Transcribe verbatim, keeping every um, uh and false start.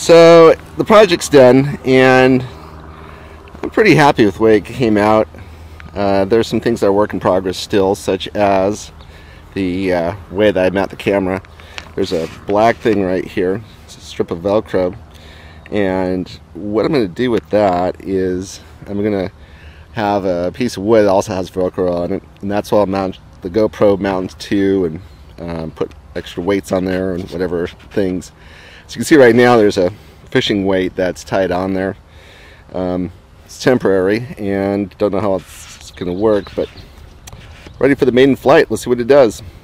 So the project's done, and I'm pretty happy with the way it came out. Uh, there's some things that are work in progress still, such as the uh, way that I mount the camera. There's a black thing right here. It's a strip of Velcro, and what I'm going to do with that is I'm going to have a piece of wood that also has Velcro on it, and that's what I'll mount the GoPro mount to, and um, put extra weights on there and whatever things. As you can see right now, there's a fishing weight that's tied on there. Um, it's temporary, and don't know how it's going to work, but ready for the maiden flight. Let's see what it does.